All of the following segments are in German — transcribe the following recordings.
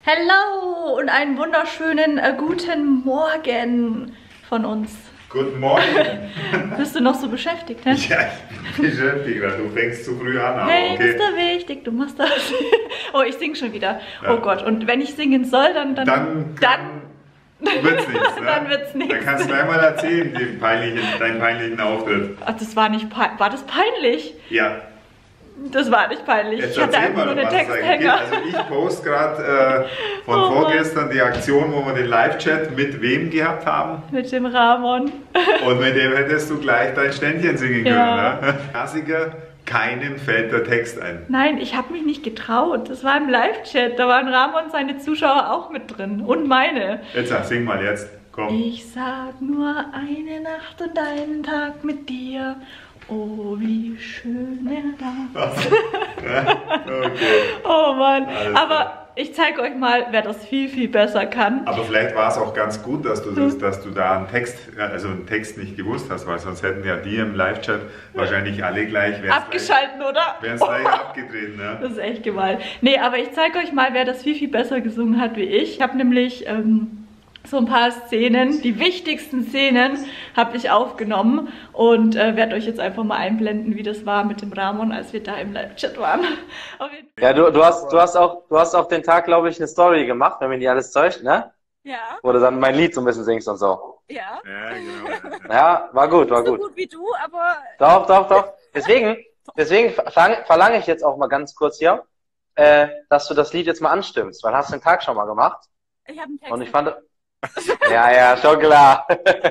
Hello und einen wunderschönen guten Morgen von uns. Guten Morgen. Bist du noch so beschäftigt, hä? Ja, ich bin beschäftigt, du fängst zu früh an. Aber hey, okay. bist du wichtig, du machst das. Oh, ich sing schon wieder. Ja. Oh Gott, und wenn ich singen soll, dann wird's nichts. Ne? Dann wird's nichts. Dann kannst du mir mal erzählen, deinen peinlichen Auftritt. Ach, das war nicht peinlich. War das peinlich? Ja. Das war nicht peinlich. Jetzt ich hatte einfach nur einen Texthänger. Also ich poste gerade von vorgestern die Aktion, wo wir den Live-Chat mit wem gehabt haben. Mit dem Ramon. Und mit dem hättest du gleich dein Ständchen singen können. Ja. Ne? Klassiker, keinem fällt der Text ein. Nein, ich habe mich nicht getraut. Das war im Live-Chat. Da waren Ramon und seine Zuschauer auch mit drin. Und meine. Jetzt sing mal jetzt. Komm. Ich sag nur eine Nacht und einen Tag mit dir. Oh, wie schön er das. Okay. Oh Mann. Alles Aber klar. ich zeige euch mal, wer das viel, viel besser kann. Aber vielleicht war es auch ganz gut, dass du da einen Text nicht gewusst hast, weil sonst hätten ja die im Live-Chat wahrscheinlich alle gleich Abgeschalten, oder? wären es gleich abgedreht, ne? Das ist echt gemein. Nee, aber ich zeige euch mal, wer das viel, viel besser gesungen hat wie ich. Ich habe nämlich so ein paar Szenen, die wichtigsten Szenen habe ich aufgenommen und werde euch jetzt einfach mal einblenden, wie das war mit dem Ramon, als wir da im Live-Chat waren. Ja, du hast auch den Tag, glaube ich, eine Story gemacht, wenn mich nicht alles täuscht, ne? Ja. Wo du dann mein Lied so ein bisschen singst und so. Ja. Ja, genau. Ja, war gut, war So gut. gut wie du, aber... Doch. Deswegen verlange ich jetzt auch mal ganz kurz hier, dass du das Lied jetzt mal anstimmst, weil hast du den Tag schon mal gemacht. Ich habe einen Text. Und ich fand... Ja, schon klar.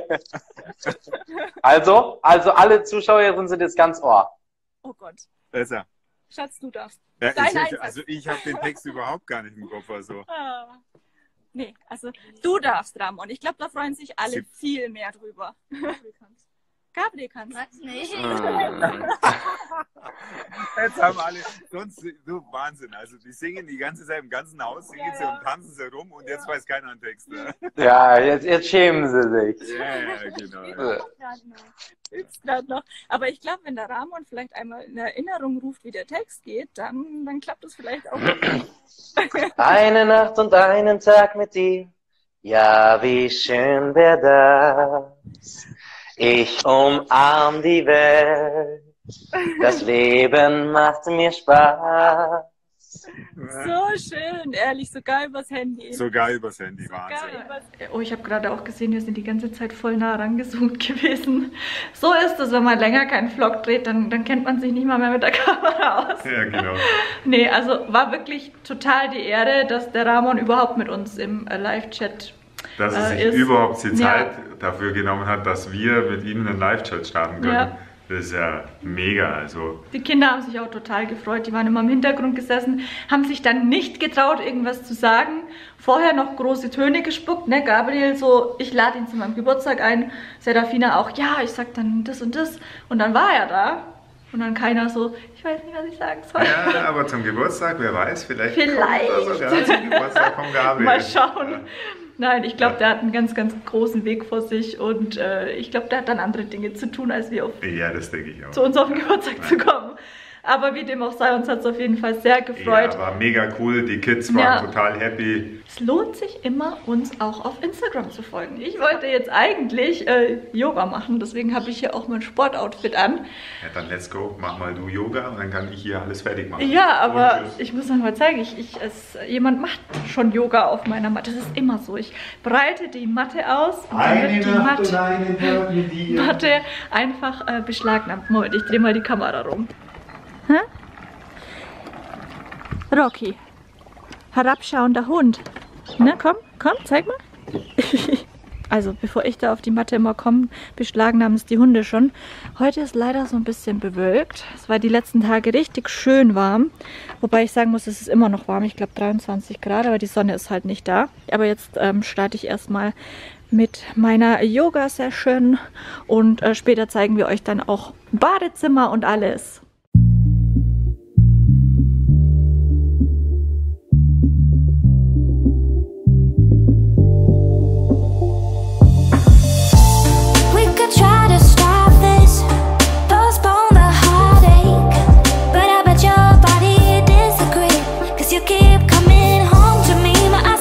Also alle Zuschauerinnen sind jetzt ganz Ohr. Oh Gott. Besser. Schatz, du darfst. Ja, Dein Einsatz. ich habe den Text überhaupt gar nicht im Kopf. Also. Nee, also du darfst, Ramon. Ich glaube, da freuen sich alle viel mehr drüber. Gabriel kannst. Was nicht? Jetzt haben alle, sonst, du Wahnsinn, also die singen die ganze Zeit im ganzen Haus, singen sie und tanzen sie rum und jetzt weiß keiner einen Text. Ne? Ja, jetzt schämen sie sich. Ja, genau. Übst gerade noch. Aber ich glaube, wenn der Ramon vielleicht einmal in Erinnerung ruft, wie der Text geht, dann klappt es vielleicht auch. Eine Nacht und einen Tag mit dir, ja, wie schön wär das. Ich umarm die Welt, das Leben macht mir Spaß. So schön, ehrlich, sogar übers Handy. Sogar übers Handy, Wahnsinn. Oh, ich habe gerade auch gesehen, wir sind die ganze Zeit voll nah rangezoomt gewesen. So ist es, wenn man länger keinen Vlog dreht, dann kennt man sich nicht mal mehr mit der Kamera aus. Ja, genau. Nee, also war wirklich total die Ehre, dass der Ramon überhaupt mit uns im Live-Chat Dass er sich überhaupt die Zeit dafür genommen hat, dass wir mit ihm einen Live-Chat starten können. Ja. Das ist ja mega, also. Die Kinder haben sich auch total gefreut, die waren immer im Hintergrund gesessen, haben sich dann nicht getraut, irgendwas zu sagen. Vorher noch große Töne gespuckt, ne? Gabriel so, ich lade ihn zu meinem Geburtstag ein, Serafina auch, ja, ich sag dann das und das. Und dann war er da und dann keiner so, ich weiß nicht, was ich sagen soll. Ja, aber zum Geburtstag, wer weiß, vielleicht. Kommt er sogar zum Geburtstag von Gabriel. Mal schauen. Ja. Nein, ich glaube, der hat einen ganz, ganz großen Weg vor sich und ich glaube, der hat dann andere Dinge zu tun, als wir Ja, das denke ich auch. zu uns auf den Geburtstag zu kommen. Aber wie dem auch sei, uns hat es auf jeden Fall sehr gefreut. Ja, war mega cool, die Kids waren total happy. Es lohnt sich immer, uns auch auf Instagram zu folgen. Ich wollte jetzt eigentlich Yoga machen, deswegen habe ich hier auch mein Sportoutfit an. Ja, dann let's go, mach mal du Yoga und dann kann ich hier alles fertig machen. Ja, aber Und tschüss. ich muss noch mal zeigen, jemand macht schon Yoga auf meiner Matte. Das ist immer so. Ich breite die Matte aus und dann wird die Matte einfach beschlagnahmt. Moment, ich drehe mal die Kamera rum. Hä? Rocky, herabschauender Hund. Na komm, zeig mal. Also, bevor ich da auf die Matte immer komme, beschlagnahmen es die Hunde schon. Heute ist leider so ein bisschen bewölkt. Es war die letzten Tage richtig schön warm. Wobei ich sagen muss, es ist immer noch warm. Ich glaube 23 Grad, aber die Sonne ist halt nicht da. Aber jetzt starte ich erstmal mit meiner Yoga-Session. Und später zeigen wir euch dann auch Badezimmer und alles. Try to stop this, postpone the heartache, but I bet your body disagrees, 'cause you keep coming home to me, but I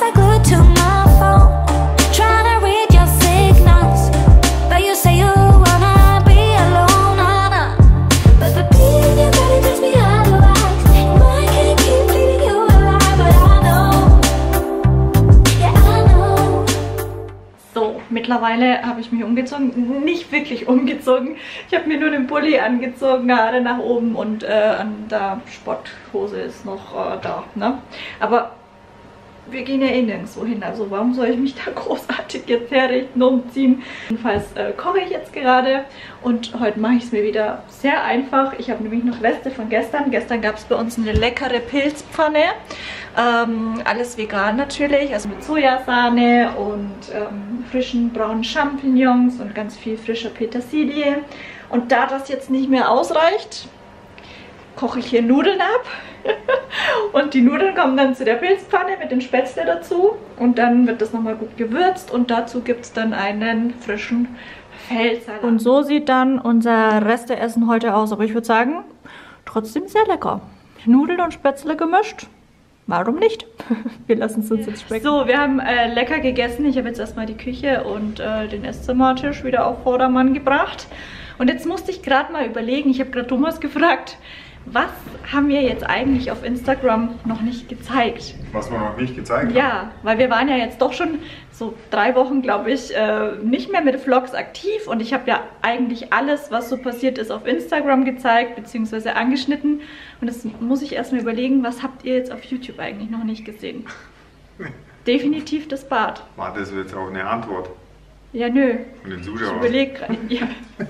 mittlerweile habe ich mich umgezogen. Nicht wirklich umgezogen. Ich habe mir nur den Pulli angezogen, Haare nach oben und an der Sporthose ist noch da. Ne? Aber wir gehen ja eh nirgendwo hin, also warum soll ich mich da großartig jetzt herrichten, umziehen? Jedenfalls koche ich jetzt gerade und heute mache ich es mir wieder sehr einfach. Ich habe nämlich noch Reste von gestern. Gestern gab es bei uns eine leckere Pilzpfanne. Alles vegan natürlich, also mit Sojasahne und frischen braunen Champignons und ganz viel frischer Petersilie. Und da das jetzt nicht mehr ausreicht, koche ich hier Nudeln ab. Und die Nudeln kommen dann zu der Pilzpfanne mit den Spätzle dazu. Und dann wird das nochmal gut gewürzt. Und dazu gibt es dann einen frischen Feldsalat. Und so sieht dann unser Resteessen heute aus. Aber ich würde sagen, trotzdem sehr lecker. Nudeln und Spätzle gemischt. Warum nicht? Wir lassen es uns jetzt schmecken. So, wir haben lecker gegessen. Ich habe jetzt erstmal die Küche und den Esszimmertisch wieder auf Vordermann gebracht. Und jetzt musste ich gerade mal überlegen, ich habe gerade Thomas gefragt, was haben wir jetzt eigentlich auf Instagram noch nicht gezeigt? Was wir noch nicht gezeigt haben? Ja, weil wir waren ja jetzt doch schon so 3 Wochen, glaube ich, nicht mehr mit Vlogs aktiv. Und ich habe ja eigentlich alles, was so passiert ist, auf Instagram gezeigt, beziehungsweise angeschnitten. Und jetzt muss ich erstmal überlegen, was habt ihr jetzt auf YouTube eigentlich noch nicht gesehen? Definitiv das Bad. War das jetzt auch eine Antwort? Ja, nö. Von den Ich Zuschauern? überlege gerade. Ja.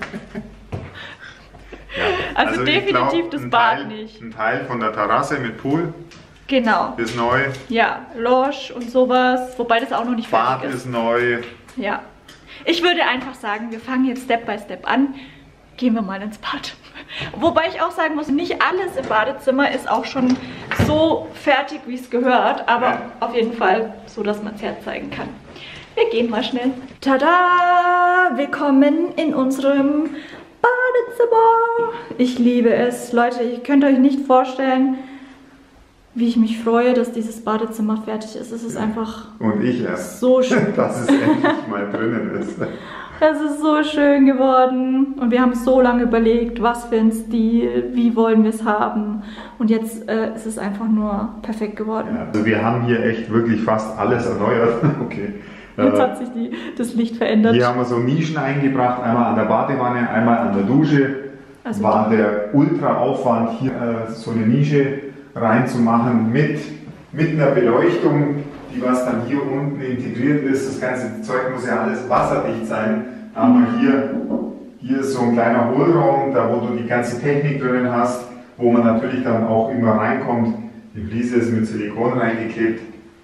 Ja. Also definitiv das Bad nicht. Ein Teil von der Terrasse mit Pool Genau. ist neu. Ja, Lounge und sowas. Wobei das auch noch nicht Bad fertig ist. ist neu. Ja. Ich würde einfach sagen, wir fangen jetzt Step by Step an. Gehen wir mal ins Bad. Wobei ich auch sagen muss, nicht alles im Badezimmer ist auch schon so fertig, wie es gehört. Aber Ja. auf jeden Fall so, dass man es herzeigen kann. Wir gehen mal schnell. Tada! Willkommen in unserem Badezimmer. Ich liebe es. Leute, ihr könnt euch nicht vorstellen, wie ich mich freue, dass dieses Badezimmer fertig ist. Es ist einfach Und ich erst. so schön. Dass es endlich mal drinnen ist. Es ist so schön geworden. Und wir haben so lange überlegt, was für ein Stil, wie wollen wir es haben. Und jetzt ist es einfach nur perfekt geworden. Ja, also wir haben hier echt wirklich fast alles erneuert. Okay. Jetzt hat sich das Licht verändert. Hier haben wir so Nischen eingebracht, einmal an der Badewanne, einmal an der Dusche. Also war der Ultra-Aufwand, hier so eine Nische reinzumachen mit einer Beleuchtung, die was dann hier unten integriert ist. Das ganze Zeug muss ja alles wasserdicht sein. Aber hier ist so ein kleiner Hohlraum, da wo du die ganze Technik drin hast, wo man natürlich dann auch immer reinkommt. Die Fliese ist mit Silikon reingeklebt.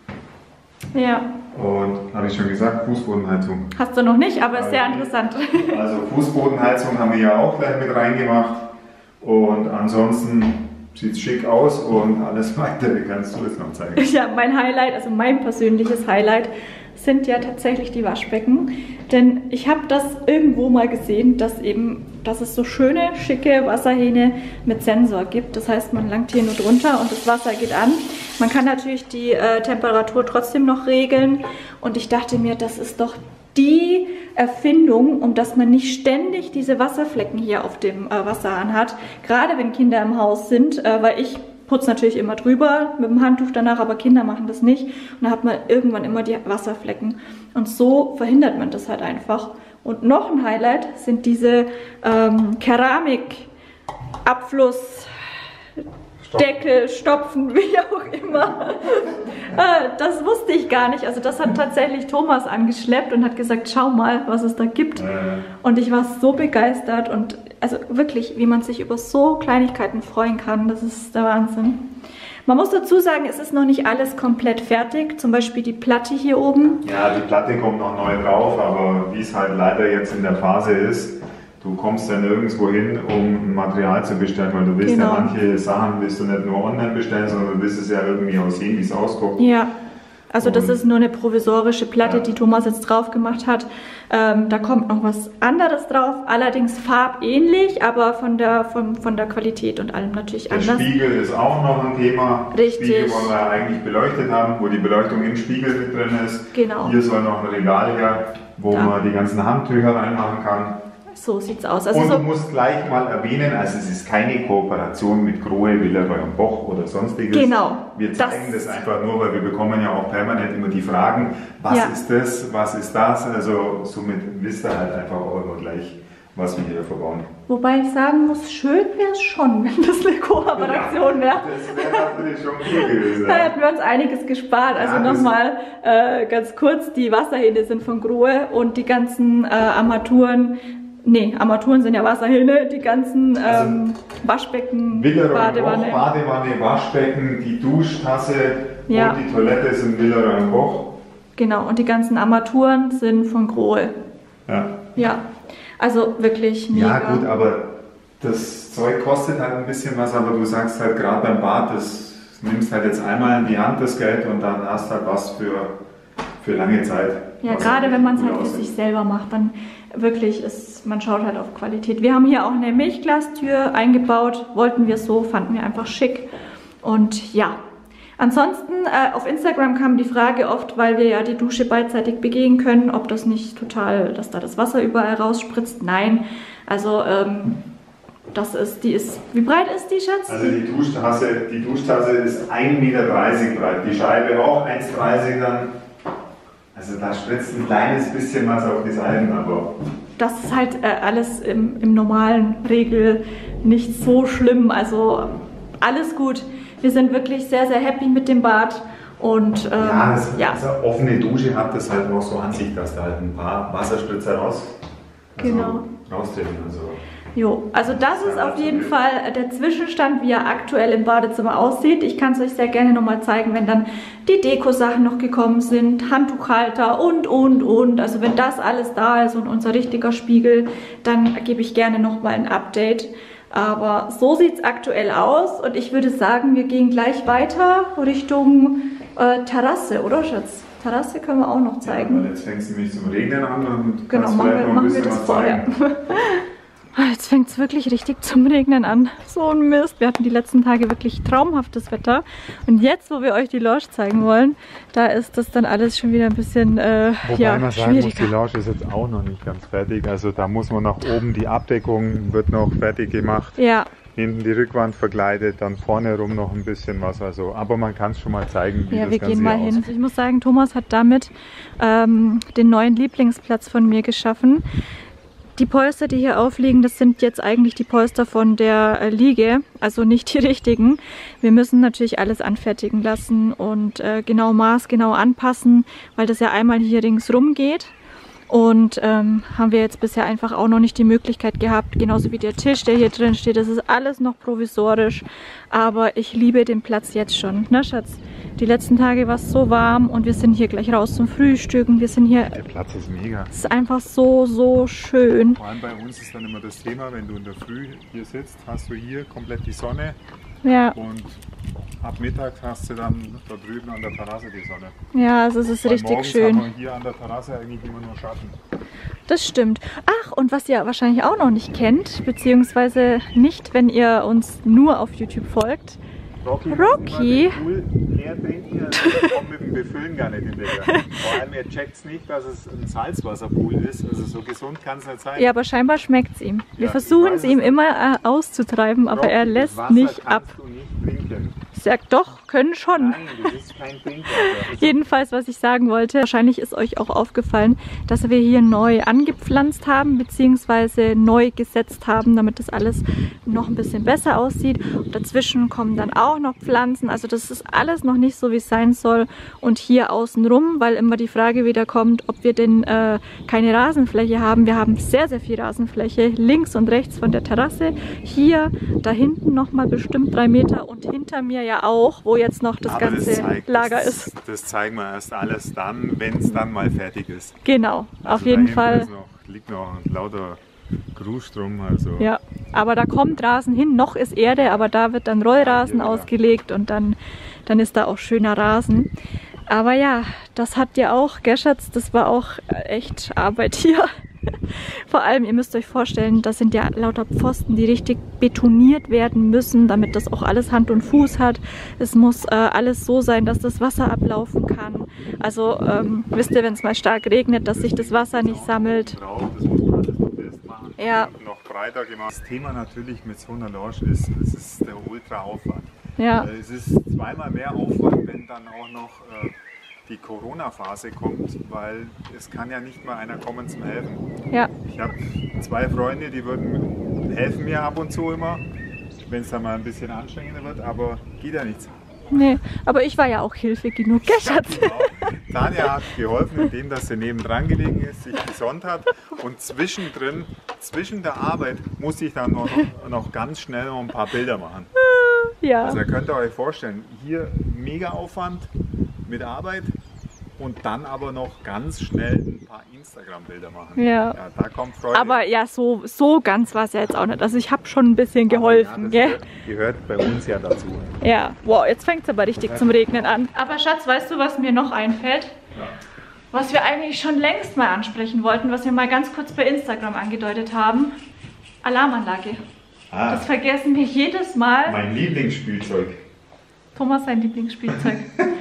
Ja, Und habe ich schon gesagt, Fußbodenheizung. hast du noch nicht, aber ist sehr interessant. Also Fußbodenheizung haben wir ja auch gleich mit reingemacht. Und ansonsten sieht es schick aus und alles weitere kannst du jetzt noch zeigen. Ja, mein Highlight, also mein persönliches Highlight, sind ja tatsächlich die Waschbecken. Denn ich habe das irgendwo mal gesehen, dass es so schöne, schicke Wasserhähne mit Sensor gibt. Das heißt, man langt hier nur drunter und das Wasser geht an. Man kann natürlich die Temperatur trotzdem noch regeln. Und ich dachte mir, das ist doch die Erfindung, um dass man nicht ständig diese Wasserflecken hier auf dem Wasserhahn hat. Gerade wenn Kinder im Haus sind, weil ich putze natürlich immer drüber mit dem Handtuch danach, aber Kinder machen das nicht. Und da hat man irgendwann immer die Wasserflecken. Und so verhindert man das halt einfach. Und noch ein Highlight sind diese Keramikabflussdeckel, Stopfen, wie auch immer. Das wusste ich gar nicht. Also das hat tatsächlich Thomas angeschleppt und hat gesagt, schau mal, was es da gibt. Und ich war so begeistert und also wirklich, wie man sich über so Kleinigkeiten freuen kann, das ist der Wahnsinn. Man muss dazu sagen, es ist noch nicht alles komplett fertig. Zum Beispiel die Platte hier oben. Ja, die Platte kommt noch neu drauf, aber wie es halt leider jetzt in der Phase ist, du kommst ja nirgendwo hin, um ein Material zu bestellen, weil du willst ja manche Sachen willst du nicht nur online bestellen, sondern du willst es ja irgendwie auch sehen, wie es ausguckt. Ja, also das ist nur eine provisorische Platte, die Thomas jetzt drauf gemacht hat. Da kommt noch was anderes drauf, allerdings farbähnlich, aber von der Qualität und allem natürlich Der anders. Spiegel ist auch noch ein Thema. Richtig. Spiegel wollen wir eigentlich beleuchtet haben, wo die Beleuchtung im Spiegel mit drin ist. Genau. Hier soll noch ein Regal her, wo Da. man die ganzen Handtücher reinmachen kann. So sieht's aus. Also und so du musst gleich mal erwähnen, also es ist keine Kooperation mit Grohe, Villeroy und Boch oder sonstiges. Genau. Wir zeigen das einfach nur, weil wir bekommen ja auch permanent immer die Fragen, was ist das, was ist das? Also somit wisst ihr halt einfach auch immer gleich, was wir hier verbauen. Wobei ich sagen muss, schön wäre es schon, wenn das eine Kooperation wäre. Das wäre natürlich schon cool gewesen. Da hätten wir uns einiges gespart. Also Ja, nochmal ganz kurz, die Wasserhähne sind von Grohe und die ganzen Armaturen, Armaturen sind ja Wasserhähne, die ganzen Waschbecken, Villeroy Badewanne. Boch, Badewanne, Waschbecken, die Duschtasse Ja. und die Toilette sind Villeroy Boch. Genau, und die ganzen Armaturen sind von Grohe. Ja. Ja, also wirklich mega. Ja gut, aber das Zeug kostet halt ein bisschen was, aber du sagst halt gerade beim Bad, das nimmst halt jetzt einmal in die Hand das Geld und dann hast halt was für lange Zeit. Ja, Was gerade halt wenn man es gut halt für aussieht. sich selber macht, dann wirklich man schaut halt auf Qualität. Wir haben hier auch eine Milchglastür eingebaut, wollten wir so, fanden wir einfach schick. Und ja, ansonsten auf Instagram kam die Frage oft, weil wir ja die Dusche beidseitig begehen können, ob das nicht total, dass da das Wasser überall rausspritzt. Nein, also wie breit ist die, Schatz? Also die Duschtasse ist 1,30 Meter breit, die Scheibe auch 1,30 dann. Also da spritzt ein kleines bisschen was auf die Seiten, aber... Das ist halt alles im normalen Regel nicht so schlimm, also alles gut. Wir sind wirklich sehr, sehr happy mit dem Bad und Also eine offene Dusche hat das halt auch so an sich, dass da halt ein paar Wasserspritzer raustreten. Jo, also das ist auf jeden Fall der Zwischenstand, wie er aktuell im Badezimmer aussieht. Ich kann es euch sehr gerne nochmal zeigen, wenn dann die Deko-Sachen noch gekommen sind, Handtuchhalter und. Also wenn das alles da ist und unser richtiger Spiegel, dann gebe ich gerne nochmal ein Update. Aber so sieht es aktuell aus und ich würde sagen, wir gehen gleich weiter Richtung Terrasse, oder Schatz? Terrasse können wir auch noch zeigen. Ja, weil jetzt fängt es nämlich zum Regnen an und Genau, kannst vielleicht noch ein machen wir bisschen das was vorher. zeigen. Jetzt fängt es wirklich richtig zum Regnen an. So ein Mist. Wir hatten die letzten Tage wirklich traumhaftes Wetter. Und jetzt, wo wir euch die Lounge zeigen wollen, da ist das dann alles schon wieder ein bisschen Wobei man sagen muss, die schwieriger. Lounge ist jetzt auch noch nicht ganz fertig. Also da muss man nach oben, die Abdeckung wird noch fertig gemacht. Ja, Hinten die Rückwand verkleidet, dann vorne rum noch ein bisschen was. Also, aber man kann es schon mal zeigen, wie ja, das wir Ganze gehen mal hier hin. aussieht. Also ich muss sagen, Thomas hat damit den neuen Lieblingsplatz von mir geschaffen. Die Polster, die hier aufliegen, das sind jetzt eigentlich die Polster von der Liege, also nicht die richtigen. Wir müssen natürlich alles anfertigen lassen und genau anpassen, weil das ja einmal hier ringsrum geht. Und haben wir jetzt bisher einfach auch noch nicht die Möglichkeit gehabt, genauso wie der Tisch, der hier drin steht. Das ist alles noch provisorisch, aber ich liebe den Platz jetzt schon, ne Schatz? Die letzten Tage war es so warm und wir sind hier gleich raus zum Frühstücken. Wir sind hier, Der Platz ist mega. es ist einfach so, so schön. Vor allem bei uns ist dann immer das Thema, wenn du in der Früh hier sitzt, hast du hier komplett die Sonne Ja, und ab Mittag hast du dann da drüben an der Terrasse die Sonne. ja, also es ist Weil richtig morgens schön. haben wir hier an der Terrasse eigentlich immer nur Schatten. Das stimmt. Ach, und was ihr wahrscheinlich auch noch nicht kennt, beziehungsweise nicht, wenn ihr uns nur auf YouTube folgt. Rocky. Rocky? Muss immer den Pool leer trinken, also der kommt mit dem Befüllen gar nicht hinterher. Vor allem, er checkt es nicht, dass es ein Salzwasserpool ist. Also so gesund kann es nicht sein. Ja, aber scheinbar schmeckt es ihm. Wir Ja, versuchen ich es weiß ihm es. immer auszutreiben, aber Rocky, er das lässt Wasser nicht ab. kannst du nicht trinken. Sagt doch, können schon. Nein, das ist kein Trinkwasser. Jedenfalls, was ich sagen wollte, wahrscheinlich ist euch auch aufgefallen, dass wir hier neu angepflanzt haben, beziehungsweise neu gesetzt haben, damit das alles noch ein bisschen besser aussieht. Und dazwischen kommen dann auch noch Pflanzen. Also das ist alles noch nicht so, wie es sein soll. Und hier außenrum, weil immer die Frage wieder kommt, ob wir denn keine Rasenfläche haben. Wir haben sehr, sehr viel Rasenfläche, links und rechts von der Terrasse. Hier, da hinten nochmal bestimmt 3 Meter und hinter mir ja auch, wo jetzt noch das Aber ganze Lager ist. Das zeigen wir erst alles dann, wenn es dann mal fertig ist. Genau, Also auf jeden da Fall. hinten liegt noch lauter Grus drum. Also. Ja, aber da kommt Rasen hin, noch ist Erde, aber da wird dann Rollrasen Ja, ja. ausgelegt und dann ist da auch schöner Rasen. Aber ja, das habt ihr auch, gell Schatz, das war auch echt Arbeit hier. Vor allem, ihr müsst euch vorstellen, das sind ja lauter Pfosten, die richtig betoniert werden müssen, damit das auch alles Hand und Fuß hat. Es muss alles so sein, dass das Wasser ablaufen kann. Also wisst ihr, wenn es mal stark regnet, dass sich das Wasser nicht sammelt. Drauf, das muss man alles noch festmachen. Ja. noch breiter gemacht. Das Thema natürlich mit so einer Lounge ist, es ist der Ultra-Aufwand. Ja. Es ist zweimal mehr Aufwand, wenn dann auch noch die Corona-Phase kommt, weil es kann ja nicht mal einer kommen zum Helfen. Ja. Ich habe 2 Freunde, die helfen mir ab und zu immer, wenn es dann mal ein bisschen anstrengender wird, aber geht ja nichts. Nee, aber ich war ja auch Hilfe genug, gell, Schatz? Genau. Tanja hat geholfen, indem dass sie nebendran gelegen ist, sich gesonnt hat und zwischendrin, zwischen der Arbeit, musste ich dann noch ganz schnell noch ein paar Bilder machen. Ja. Also könnt ihr euch vorstellen, hier mega Aufwand mit Arbeit und dann aber noch ganz schnell ein paar Instagram-Bilder machen. Ja. Ja, da kommt Freude. Aber ja, so ganz war es ja jetzt auch nicht. Also ich habe schon ein bisschen geholfen, ja, gell? Gehört bei uns ja dazu. Ja, wow, jetzt fängt es aber richtig zum Regnen an. Aber Schatz, weißt du, was mir noch einfällt? Ja. Was wir eigentlich schon längst mal ansprechen wollten, was wir mal ganz kurz bei Instagram angedeutet haben. Alarmanlage. Das vergessen wir jedes Mal. Mein Lieblingsspielzeug. Thomas sein Lieblingsspielzeug.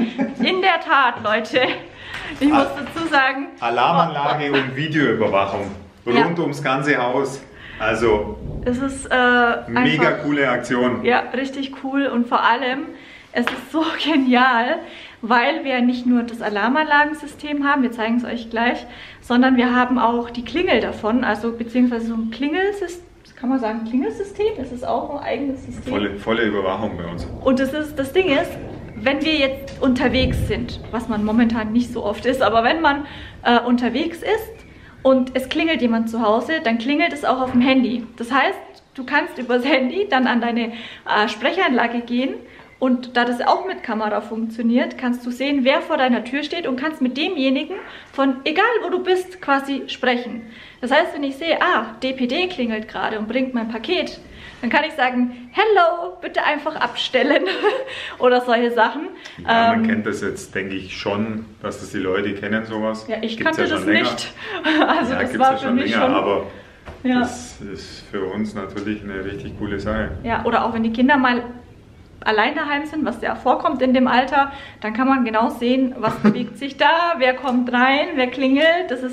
In der Tat, Leute. Ich muss dazu sagen. Alarmanlage und Videoüberwachung. Rund Ja. ums ganze Haus. Also Es ist mega einfach, coole Aktion. ja, richtig cool und vor allem, es ist so genial, weil wir nicht nur das Alarmanlagensystem haben, wir zeigen es euch gleich, sondern wir haben auch die Klingel davon, also beziehungsweise so ein Klingelsystem, kann man sagen Klingelsystem, ist es auch ein eigenes System. Volle Überwachung bei uns. Und das Ding ist, wenn wir jetzt unterwegs sind, was man momentan nicht so oft ist, aber wenn man unterwegs ist und es klingelt jemand zu Hause, dann klingelt es auch auf dem Handy. Das heißt, du kannst übers Handy dann an deine Sprechanlage gehen und da das auch mit Kamera funktioniert, kannst du sehen, wer vor deiner Tür steht und kannst mit demjenigen von egal wo du bist quasi sprechen. Das heißt, wenn ich sehe, DPD klingelt gerade und bringt mein Paket, dann kann ich sagen, hello, bitte einfach abstellen oder solche Sachen. Ja, man kennt das jetzt, denke ich, schon, dass das die Leute kennen, sowas. Ja, ich Gibt's kannte ja das länger. nicht. Also Ja, das gibt's war ja für schon mich länger, schon... aber Ja. das ist für uns natürlich eine richtig coole Sache. Ja, oder auch wenn die Kinder mal allein daheim sind, was ja vorkommt in dem Alter, dann kann man genau sehen, was bewegt sich da, wer kommt rein, wer klingelt. Das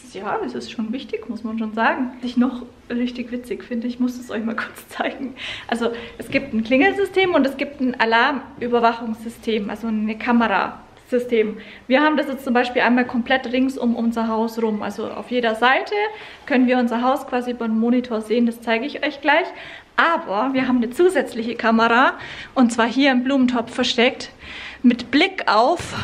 ist schon wichtig, muss man schon sagen. Was ich noch richtig witzig finde, ich muss es euch mal kurz zeigen. Also es gibt ein Klingelsystem und es gibt ein Alarmüberwachungssystem, also eine Kamerasystem. Wir haben das jetzt zum Beispiel einmal komplett rings um unser Haus rum. Also auf jeder Seite können wir unser Haus quasi über den Monitor sehen, das zeige ich euch gleich. Aber wir haben eine zusätzliche Kamera und zwar hier im Blumentopf versteckt mit Blick auf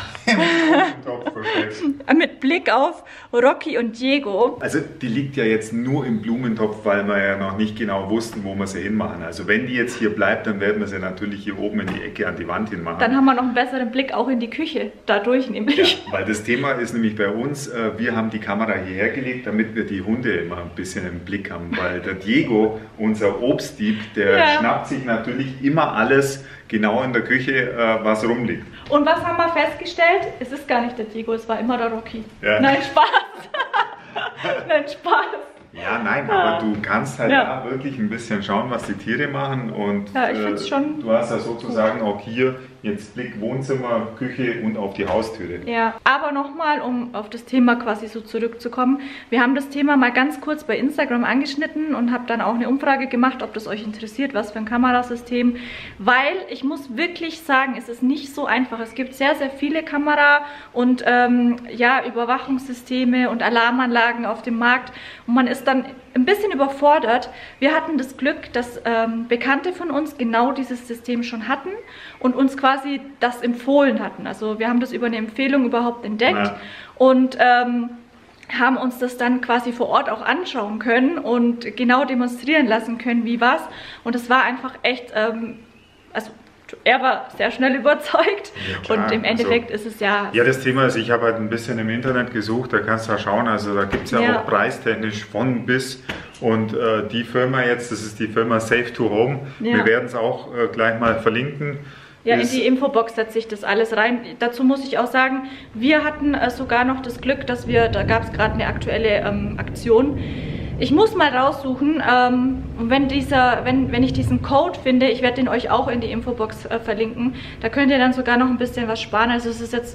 Rocky und Diego. Also die liegt ja jetzt nur im Blumentopf, weil wir ja noch nicht genau wussten, wo wir sie hinmachen. Also wenn die jetzt hier bleibt, dann werden wir sie natürlich hier oben in die Ecke an die Wand hinmachen. Dann haben wir noch einen besseren Blick auch in die Küche, dadurch nämlich. Ja, weil das Thema ist nämlich bei uns, wir haben die Kamera hierher gelegt, damit wir die Hunde immer ein bisschen im Blick haben. Weil der Diego, unser Obstdieb, der schnappt sich natürlich immer alles genau in der Küche, was rumliegt. Und was haben wir festgestellt? Es ist gar nicht der Diego, es war immer der Rocky. Ja. Nein, Spaß. Nein, Spaß. Ja, nein, aber du kannst halt da wirklich ein bisschen schauen, was die Tiere machen und Ja, ich find's schon du hast ja sozusagen auch hier jetzt Blick Wohnzimmer, Küche und auf die Haustüre. Ja, aber nochmal, um auf das Thema quasi so zurückzukommen. Wir haben das Thema mal ganz kurz bei Instagram angeschnitten und habe dann auch eine Umfrage gemacht, ob das euch interessiert, was für ein Kamerasystem. Weil ich muss wirklich sagen, es ist nicht so einfach. Es gibt sehr, sehr viele Kamera- und Überwachungssysteme und Alarmanlagen auf dem Markt. Und man ist dann ein bisschen überfordert. Wir hatten das Glück, dass Bekannte von uns genau dieses System schon hatten und uns quasi das empfohlen hatten. Also wir haben das über eine Empfehlung überhaupt entdeckt und haben uns das dann quasi vor Ort auch anschauen können und genau demonstrieren lassen können, wie was. Und es war einfach echt, also er war sehr schnell überzeugt und im Endeffekt ist es ja... Ja, das Thema ist, ich habe halt ein bisschen im Internet gesucht, da kannst du ja schauen, also da gibt es ja auch preistechnisch von bis und die Firma jetzt, das ist die Firma Safe to Home, wir werden es auch gleich mal verlinken. Ja, in die Infobox setze ich das alles rein. Dazu muss ich auch sagen, wir hatten sogar noch das Glück, dass da gab es gerade eine aktuelle Aktion. Ich muss mal raussuchen, wenn ich diesen Code finde, ich werde den euch auch in die Infobox verlinken, da könnt ihr dann sogar noch ein bisschen was sparen. Also es ist jetzt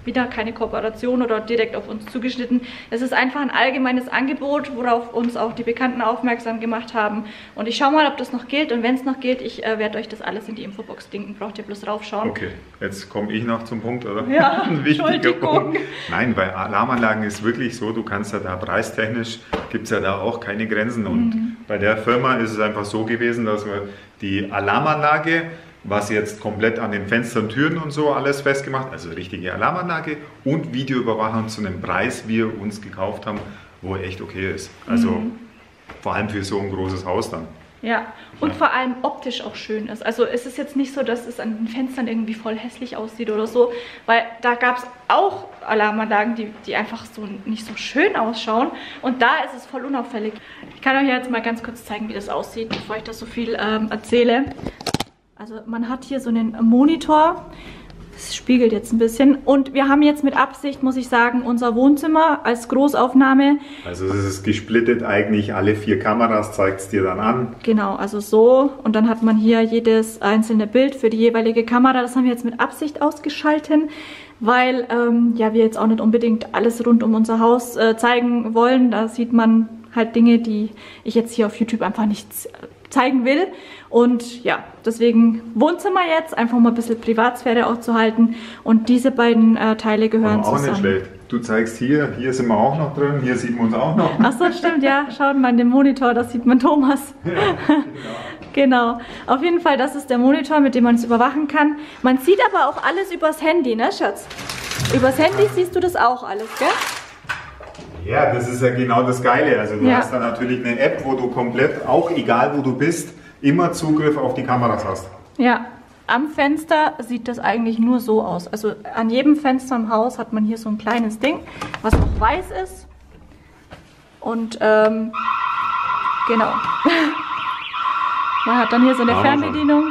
wieder keine Kooperation oder direkt auf uns zugeschnitten. Es ist einfach ein allgemeines Angebot, worauf uns auch die Bekannten aufmerksam gemacht haben. Und ich schaue mal, ob das noch gilt. Und wenn es noch gilt, ich werde euch das alles in die Infobox linken. Braucht ihr bloß raufschauen. Okay, jetzt komme ich noch zum Punkt, oder? Ja, ein wichtiger Entschuldigung. Punkt. Nein, bei Alarmanlagen ist wirklich so, du kannst ja da preistechnisch, gibt es ja da auch keine Grenzen. Und bei der Firma ist es einfach so gewesen, dass wir die Alarmanlage, was jetzt komplett an den Fenstern, Türen und so alles festgemacht, also richtige Alarmanlage und Videoüberwachung zu einem Preis, wie wir uns gekauft haben, wo echt okay ist. Also vor allem für so ein großes Haus dann. Ja, und vor allem optisch auch schön ist. Also es ist jetzt nicht so, dass es an den Fenstern irgendwie voll hässlich aussieht oder so, weil da gab es auch Alarmanlagen, die einfach so nicht so schön ausschauen. Und da ist es voll unauffällig. Ich kann euch jetzt mal ganz kurz zeigen, wie das aussieht, bevor ich das so viel erzähle. Also man hat hier so einen Monitor, das spiegelt jetzt ein bisschen. Und wir haben jetzt mit Absicht, muss ich sagen, unser Wohnzimmer als Großaufnahme. Also es ist gesplittet eigentlich, alle 4 Kameras zeigt es dir dann an. Genau, also so. Und dann hat man hier jedes einzelne Bild für die jeweilige Kamera. Das haben wir jetzt mit Absicht ausgeschalten, weil ja, wir jetzt auch nicht unbedingt alles rund um unser Haus zeigen wollen. Da sieht man halt Dinge, die ich jetzt hier auf YouTube einfach nicht zeigen will. Und ja, deswegen Wohnzimmer jetzt, einfach mal ein bisschen Privatsphäre auch zu halten. Und diese beiden Teile gehören Aber auch zusammen. nicht schlecht. Du zeigst hier sind wir auch noch drin, hier sieht man uns auch noch. Ach so, stimmt, ja. Schaut mal in den Monitor, da sieht man Thomas. Ja, Genau. Auf jeden Fall, das ist der Monitor, mit dem man es überwachen kann. Man sieht aber auch alles übers Handy, ne, Schatz? Übers Handy siehst du das auch alles, gell? Ja, das ist ja genau das Geile. Also du hast dann natürlich eine App, wo du komplett, auch egal wo du bist, immer Zugriff auf die Kameras hast. Ja, am Fenster sieht das eigentlich nur so aus. Also an jedem Fenster im Haus hat man hier so ein kleines Ding, was auch weiß ist. Und genau. Man hat dann hier so eine Fernbedienung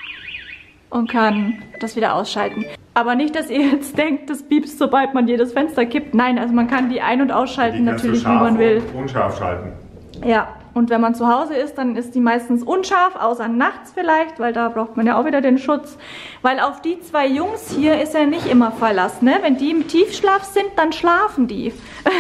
und kann das wieder ausschalten. Aber nicht, dass ihr jetzt denkt, das piepst, sobald man jedes Fenster kippt. Nein, also man kann die ein- und ausschalten natürlich, wie man will. Unscharf schalten. Ja, und wenn man zu Hause ist, dann ist die meistens unscharf, außer nachts vielleicht, weil da braucht man ja auch wieder den Schutz. Weil auf die 2 Jungs hier ist ja nicht immer Verlass, ne? Wenn die im Tiefschlaf sind, dann schlafen die.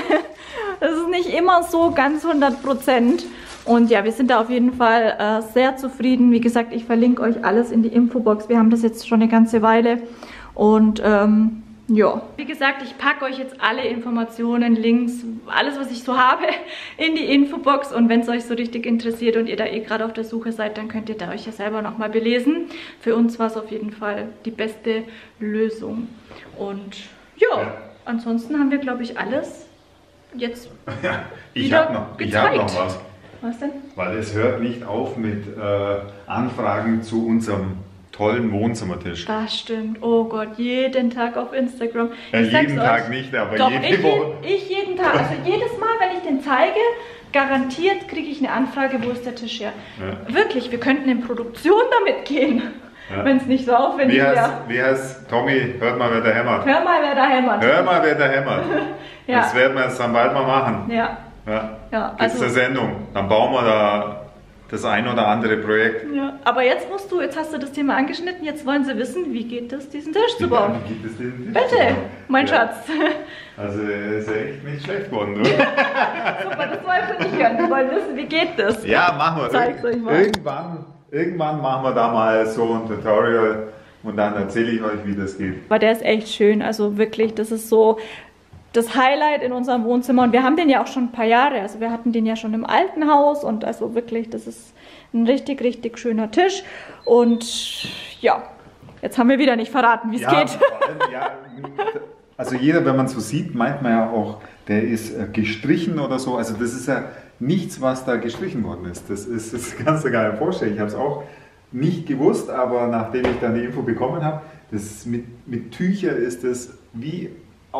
Das ist nicht immer so ganz 100%. Und ja, wir sind da auf jeden Fall sehr zufrieden. Wie gesagt, ich verlinke euch alles in die Infobox. Wir haben das jetzt schon eine ganze Weile. Und ja, wie gesagt, ich packe euch jetzt alle Informationen, Links, alles, was ich so habe, in die Infobox. Und wenn es euch so richtig interessiert und ihr da eh gerade auf der Suche seid, dann könnt ihr da euch ja selber nochmal belesen. Für uns war es auf jeden Fall die beste Lösung. Und ja, ansonsten haben wir, glaube ich, alles jetzt Ja, ich wieder habe noch gezeigt. was. Was denn? Weil es hört nicht auf mit Anfragen zu unserem tollen Wohnzimmertisch. Das stimmt. Oh Gott, jeden Tag auf Instagram. Ja, Ich sag's jeden euch. Tag nicht, aber Doch, jede Woche. ich jeden Tag. Also jedes Mal, wenn ich den zeige, garantiert kriege ich eine Anfrage, wo ist der Tisch her? Ja. Wirklich, wir könnten in Produktion damit gehen, Ja. wenn es nicht so aufwendig wäre. Wie heißt Tommy? Hört mal, wer da hämmert. Hör mal, wer da hämmert. Hör mal, wer da hämmert. Ja. Das werden wir jetzt dann bald mal machen. Ja. Ja, Gibt's also- eine Sendung. Dann bauen wir da das ein oder andere Projekt. Ja. Aber jetzt hast du das Thema angeschnitten, jetzt wollen sie wissen, wie geht es, diesen Tisch zu bauen. Wie geht es den Tisch zu Bitte, bauen? mein Ja. Schatz. Also ist ja echt nicht schlecht geworden, oder? Super, das wollen wir nicht hören. Wir wollen wissen, wie geht das. Ja, machen wir. Zeig's euch mal. Irgendwann machen wir da mal so ein Tutorial und dann erzähle ich euch, wie das geht. Aber der ist echt schön, also wirklich, das ist so das Highlight in unserem Wohnzimmer. Und wir haben den ja auch schon ein paar Jahre, also wir hatten den ja schon im alten Haus und also wirklich, das ist ein richtig, richtig schöner Tisch. Und ja, jetzt haben wir wieder nicht verraten, wie es geht. vor allem, also jeder, wenn man es so sieht, meint man ja auch, der ist gestrichen oder so. Also das ist ja nichts, was da gestrichen worden ist. Das kannst du gar nicht vorstellen. Ich habe es auch nicht gewusst, aber nachdem ich dann die Info bekommen habe, das mit Tücher ist das wie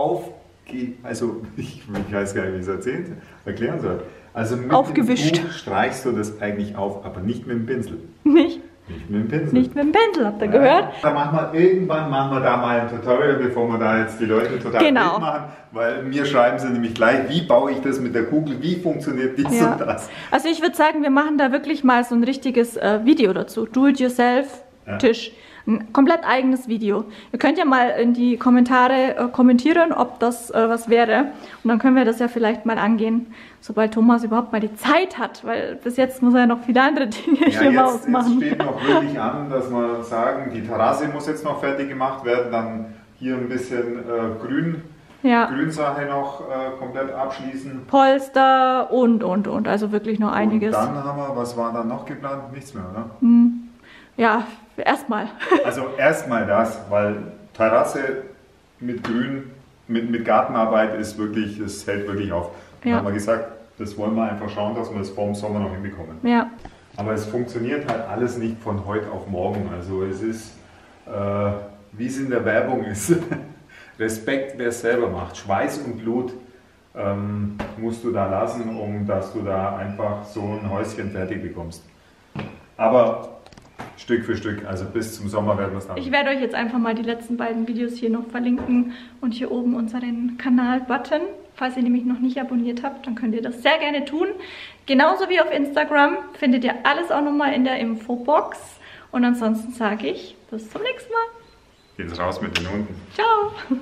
also ich weiß gar nicht, wie ich es erklären soll. Also mit Aufgewischt. dem Tuch streichst du das eigentlich auf, aber nicht mit dem Pinsel. Nicht? Nicht mit dem Pinsel. Nicht mit dem Pendel, habt ihr gehört? Irgendwann machen wir da mal ein Tutorial, bevor wir da jetzt die Leute total Genau. wild machen, weil mir schreiben sie nämlich gleich, wie baue ich das mit der Kugel, wie funktioniert dies Ja. und das. Also ich würde sagen, wir machen da wirklich mal so ein richtiges Video dazu. Do-it-yourself-Tisch. ein komplett eigenes Video. Ihr könnt ja mal in die Kommentare kommentieren, ob das was wäre. Und dann können wir das ja vielleicht mal angehen, sobald Thomas überhaupt mal die Zeit hat. Weil bis jetzt muss er ja noch viele andere Dinge hier im Haus machen. Jetzt steht noch wirklich an, dass wir sagen, die Terrasse muss jetzt noch fertig gemacht werden. Dann hier ein bisschen Grünsache noch komplett abschließen. Polster und. Also wirklich noch einiges. Und dann haben wir, was war dann noch geplant? Nichts mehr, oder? Ja, erstmal. Also erstmal das, weil Terrasse mit Grün, mit Gartenarbeit ist wirklich, das hält wirklich auf. Dann haben wir gesagt, das wollen wir einfach schauen, dass wir das vor dem Sommer noch hinbekommen. Ja. Aber es funktioniert halt alles nicht von heute auf morgen. Also es ist, wie es in der Werbung ist. Respekt, wer es selber macht. Schweiß und Blut musst du da lassen, dass du da einfach so ein Häuschen fertig bekommst. Aber Stück für Stück, also bis zum Sommer werden wir es haben. Ich werde euch jetzt einfach mal die letzten beiden Videos hier noch verlinken und hier oben unseren Kanal-Button. Falls ihr nämlich noch nicht abonniert habt, dann könnt ihr das sehr gerne tun. Genauso wie auf Instagram findet ihr alles auch nochmal in der Infobox. Und ansonsten sage ich bis zum nächsten Mal. Jetzt raus mit den Hunden. Ciao!